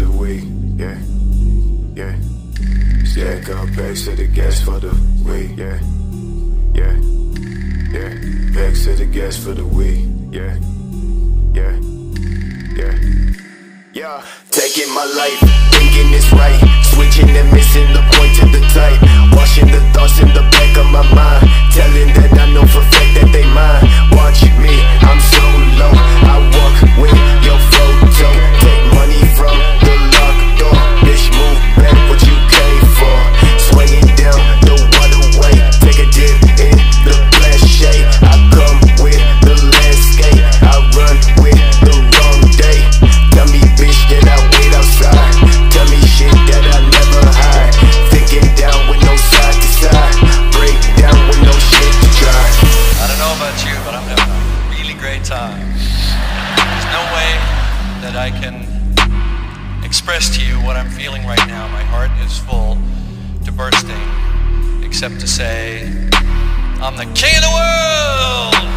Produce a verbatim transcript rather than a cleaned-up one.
the week, yeah, yeah. Stack up bags to the gas for the week, yeah, yeah, yeah. Bags to the gas for the week, yeah, yeah, yeah. Yeah, taking my life, thinking it's right, switching and missing the point to the type, washing the thoughts in the back of my mind, telling that I know for a fact that they mine. Watch me, I'm so low, I walk with your photo, take money from the locked door, bitch move back what you came for, swinging down the waterway, take a dip in the flash shade, I come with the landscape, I run with the wrong day, tell me bitch that I wait outside, tell me shit that I never hide, thinking down with no side to side, break down with no shit to try. I don't know about you, but I'm having a really great time. There's no way that I can express to you what I'm feeling right now. My heart is full to bursting, except to say, I'm the king of the world!